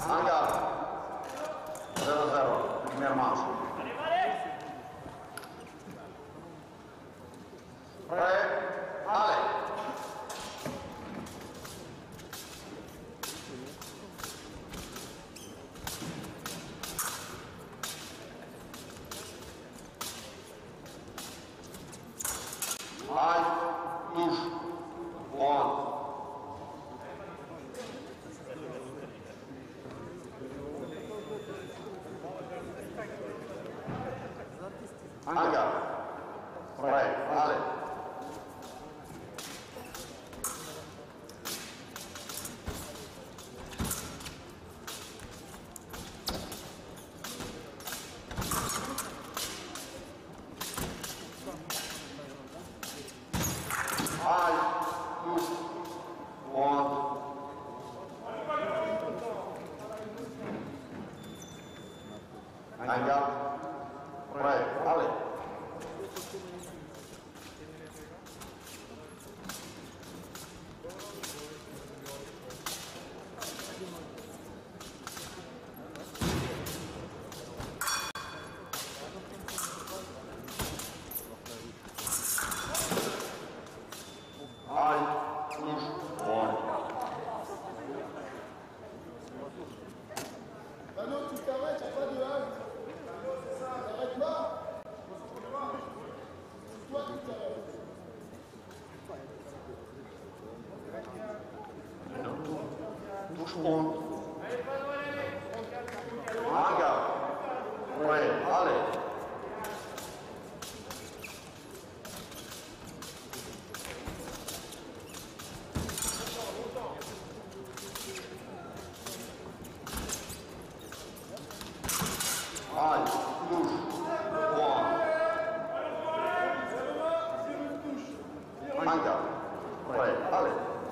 Hangar 0-0, primer mas. Pre, ale. Aj, tuż, on. Hangar, pre, ale. Aj, tuż, on. Hangar, pre, ale. Aj, tuż, on. Cannone, tu t'arrêtes, il n'y a pas de halte. T'arrêtes pas. C'est toi qui t'arrêtes. Tuż, on. Hangar, pre, ale. Aj, tuż, on. Hangar, pre, ale.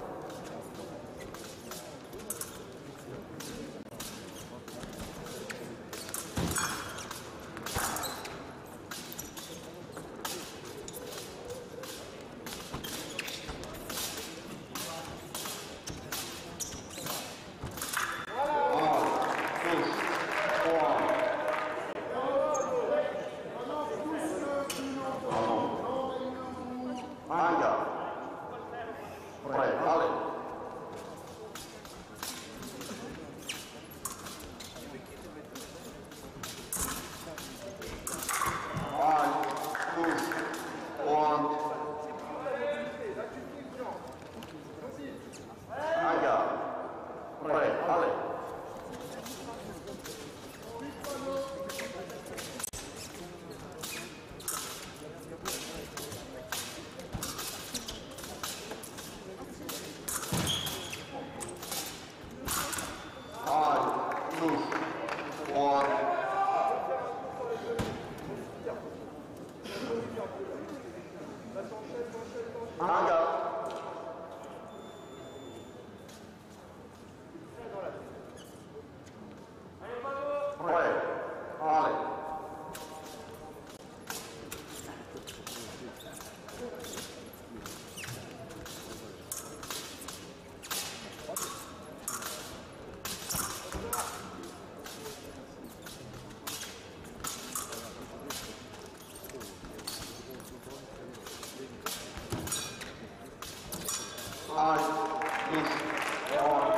Hangar, pre, ale. Aj, tuż, on. Hangar, pre, ale. Aj, tuż, on. Hangar. Pre, ale. Aj, tuż, on.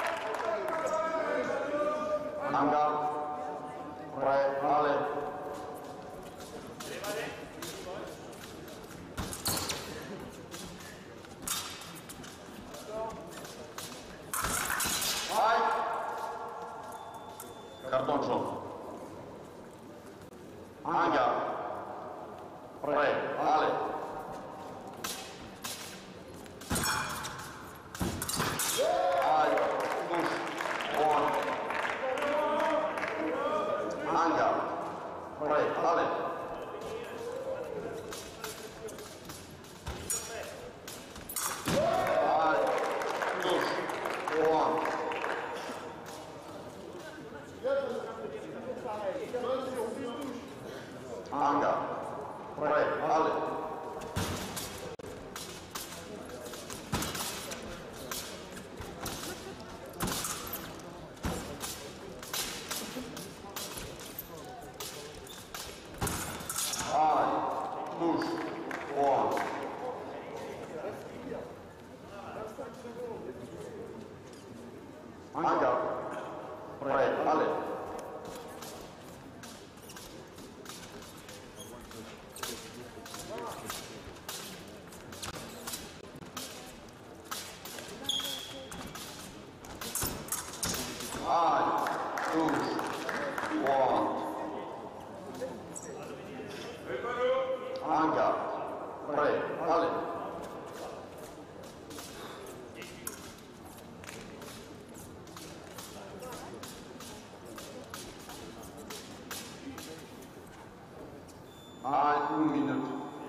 Hangar, pre, ale. Aj. Karton żółty. Hangar, pre, ale. Aj, tuż, on. Hangar, pre, ale. Aj, tuż, on. Hangar, pre, ale. Hangar. 3, alle. Hangar. 3, alle. Un minut.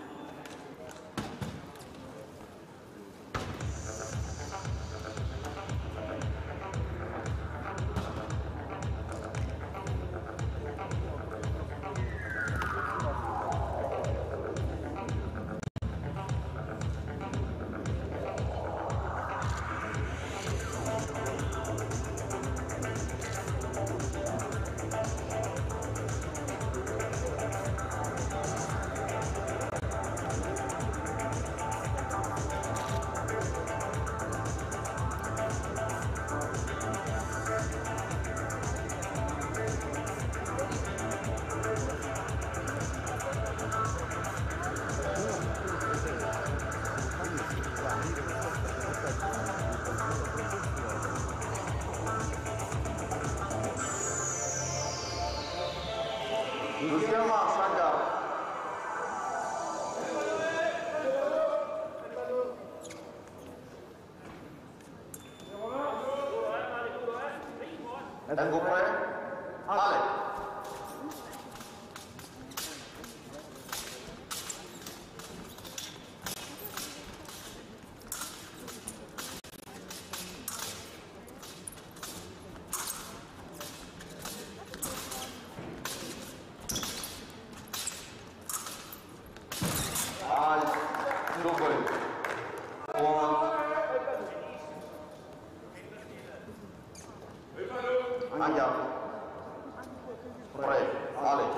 Ecco qua, Ale. Andiamo. 3, Ale.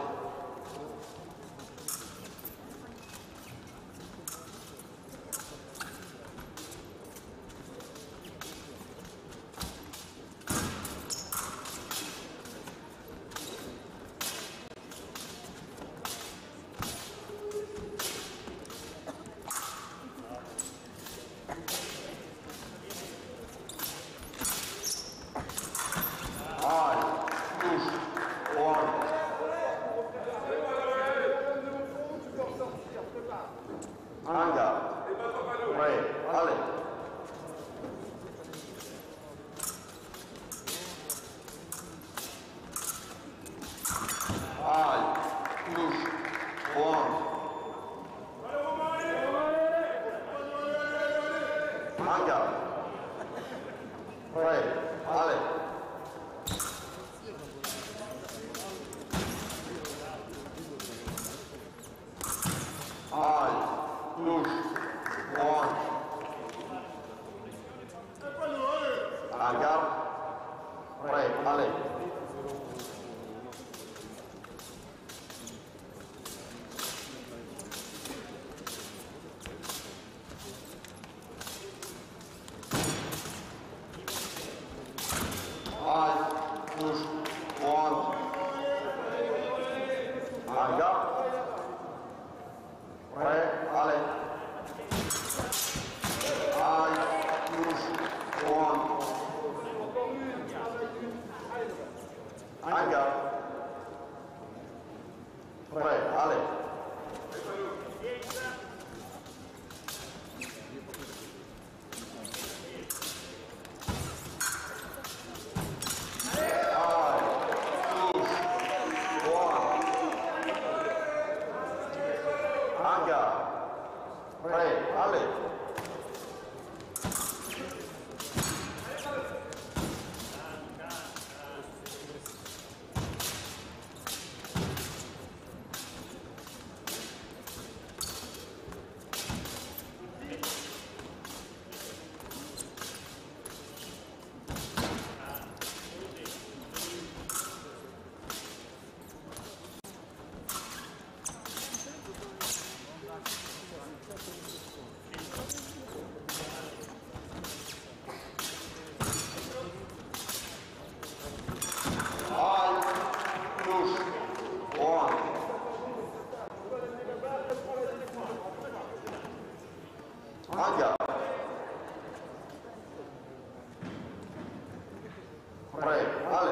3, ale.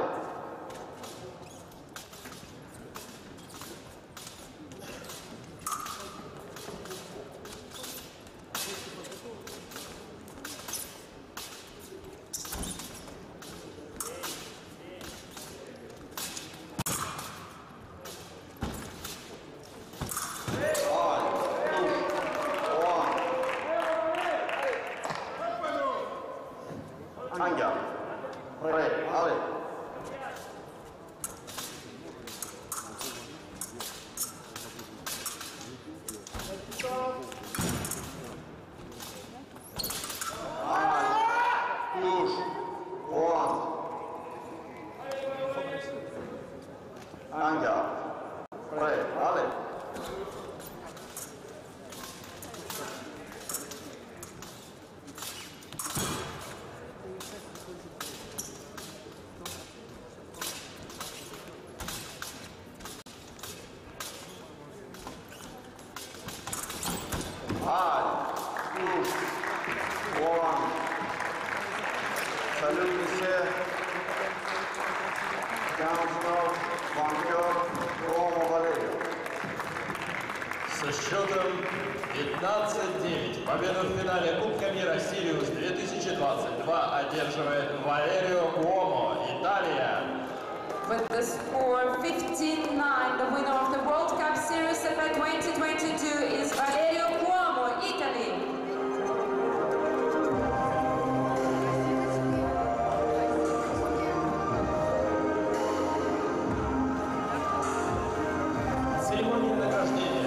Angia. 3, ale. Już. Angia. 3, ale. Już. Salutnicy. Councilor, банкер, Cuomo Валерий. Со счетом 15-9 победу в финале Кубка мира Sirius 2022 одерживает Валерио Cuomo, Италия. With the score 15-9, the winner of the World Cup Series FRA 2022 is Valerio Cuomo, Italy. Церемония награждения